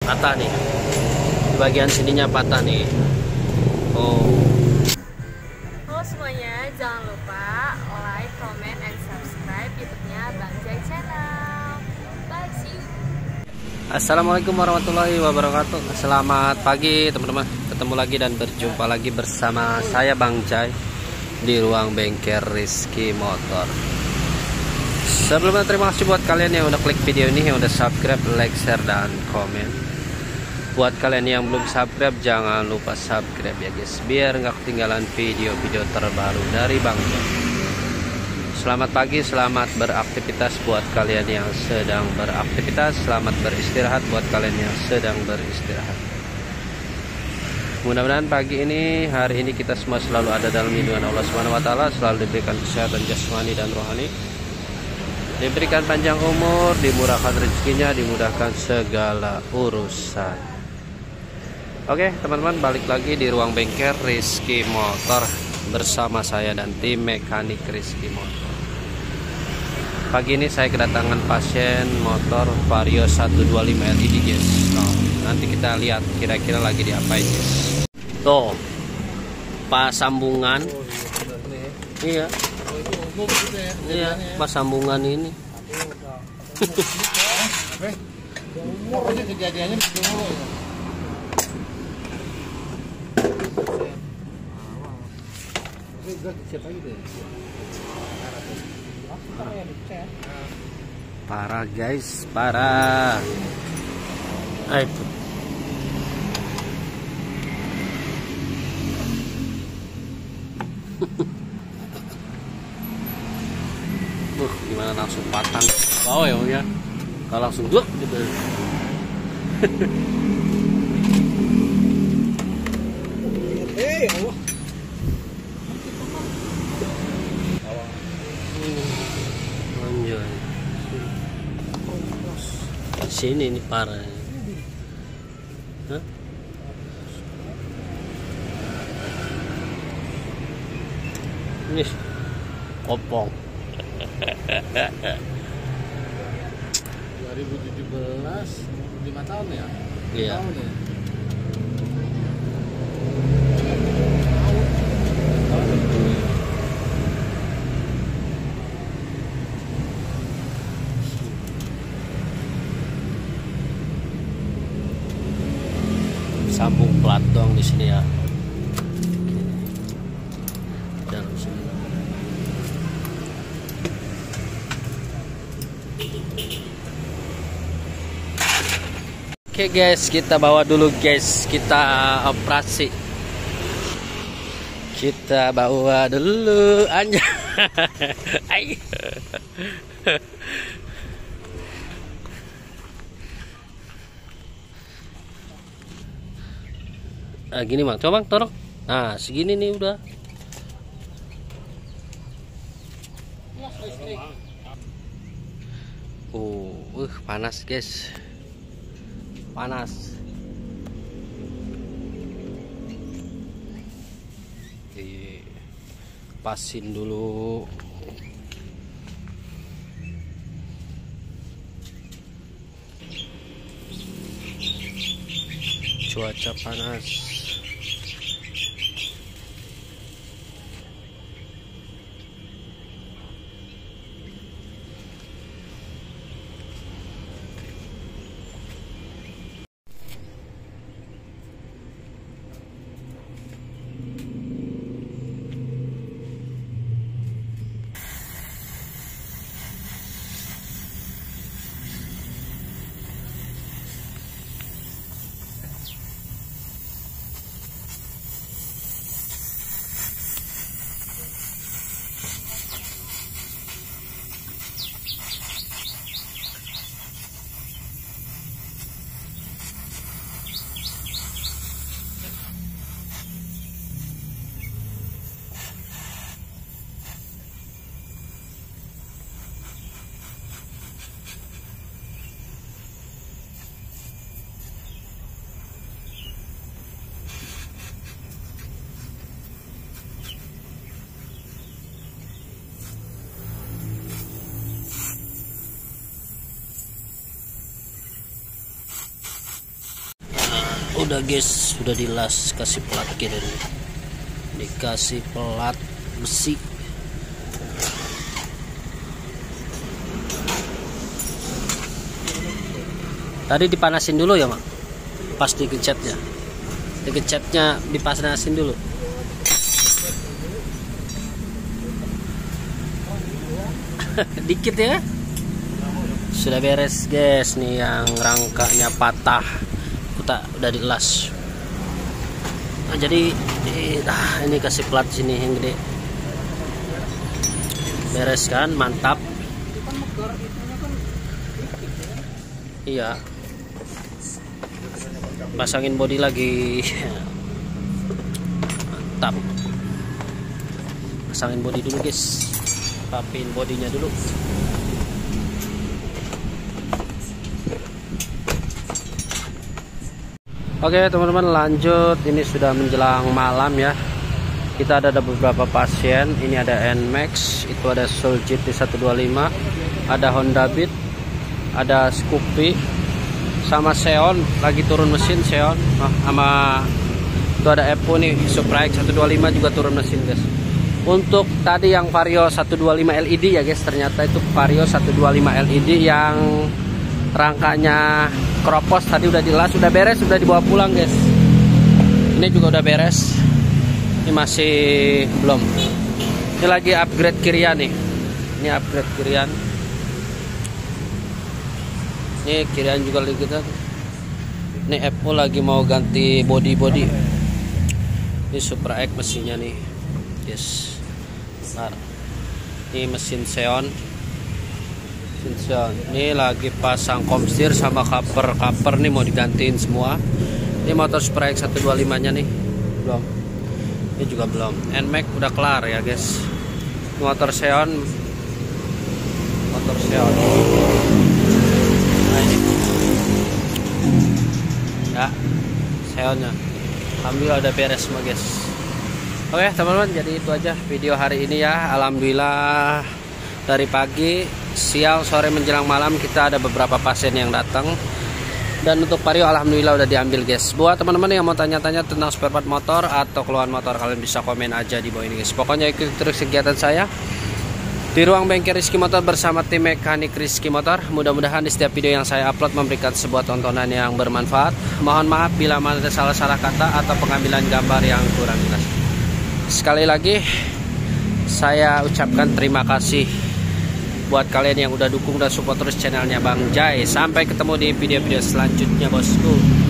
patah nih. Di bagian sininya patah nih. Oh. Halo semuanya, jangan lupa like, comment, and subscribe YouTube-nya Bang Jai Channel. Bye, see you. Assalamualaikum warahmatullahi wabarakatuh. Selamat pagi teman-teman. Ketemu lagi dan berjumpa lagi bersama saya Bang Jai di ruang bengkel Rizky Motor. Sebelumnya terima kasih buat kalian yang udah klik video ini, yang udah subscribe, like, share, dan komen. Buat kalian yang belum subscribe, jangan lupa subscribe ya guys, biar nggak ketinggalan video-video terbaru dari Bang Jai. Selamat pagi, selamat beraktivitas buat kalian yang sedang beraktivitas. Selamat beristirahat buat kalian yang sedang beristirahat. Mudah-mudahan pagi ini, hari ini kita semua selalu ada dalam lindungan Allah SWT, selalu diberikan kesehatan jasmani dan rohani, diberikan panjang umur, dimurahkan rezekinya, dimudahkan segala urusan. Oke teman-teman, balik lagi di ruang bengkel Rizky Motor bersama saya dan tim mekanik Rizky Motor. Pagi ini saya kedatangan pasien motor Vario 125 LED guys. Nanti kita lihat kira-kira lagi diapain guys. Tuh, pas sambungan. Iya. Iya, pas sambungan ini. Kejadiannya begini. Parah guys, parah. Itu. Gimana langsung patang bawah ya, kalau langsung gluk gitu. Allah. Anjay. Sini nih parah. Hah? Ini kopong. 2017 5 tahun ya? Iya. Tahun ya? Sambung plat dong di sini ya. Dalam sini. Oke guys, kita bawa dulu guys, kita operasi. Kita bawa dulu anjay. Gini bang, coba bang, torok. Nah segini nih udah. Panas guys, panas. Pasin dulu. Cuaca panas. udah guys, sudah dilas, kasih plat kiri nih. Dikasih plat besi. Tadi dipanasin dulu ya, Mak? Pas digecatnya. Digecatnya dipanasin dulu. Dikit ya. Sudah beres guys, nih yang rangkanya patah. Udah dilas. Nah, jadi ini kasih plat sini yang gede. Beres kan, mantap. Iya. Pasangin bodi lagi. Mantap. Pasangin bodi dulu guys. Rapiin bodinya dulu. Oke teman-teman, lanjut. Ini sudah menjelang malam ya. Kita ada beberapa pasien. Ini ada NMAX, itu ada Soul GT 125, ada Honda Beat, ada Scoopy, sama Xeon lagi turun mesin. Xeon sama itu ada Epo nih, Supra X 125 juga turun mesin guys. Untuk tadi yang Vario 125 LED ya guys, ternyata itu Vario 125 LED yang rangkanya kropos tadi udah dilas, udah beres, udah dibawa pulang guys. Ini juga udah beres. Ini masih belum. Ini lagi upgrade kirian nih. Ini upgrade kirian. Ini kirian juga lagi kita. Ini Epo lagi mau ganti body. Ini Supra X mesinnya nih. Yes. Bentar. Ini mesin Xeon. Ini lagi pasang komstir sama cover nih mau digantiin semua. Ini motor Supra X 125 nya nih. Belum. Ini juga belum. NMAX udah kelar ya guys. Motor Xeon. Nah ini. Ya, Xeonnya. Alhamdulillah udah beres semua guys. Oke teman-teman, jadi itu aja video hari ini ya. Alhamdulillah dari pagi, siang, sore menjelang malam kita ada beberapa pasien yang datang. Dan untuk Vario alhamdulillah udah diambil guys. Buat teman-teman yang mau tanya-tanya tentang spare part motor atau keluhan motor, kalian bisa komen aja di bawah ini guys. Pokoknya ikuti terus kegiatan saya di ruang bengkel Rizky Motor bersama tim mekanik Rizky Motor. Mudah-mudahan di setiap video yang saya upload memberikan sebuah tontonan yang bermanfaat. Mohon maaf bila ada salah-salah kata atau pengambilan gambar yang kurang jelas. Sekali lagi saya ucapkan terima kasih buat kalian yang udah dukung dan support terus channelnya Bang Jai. Sampai ketemu di video-video selanjutnya bosku.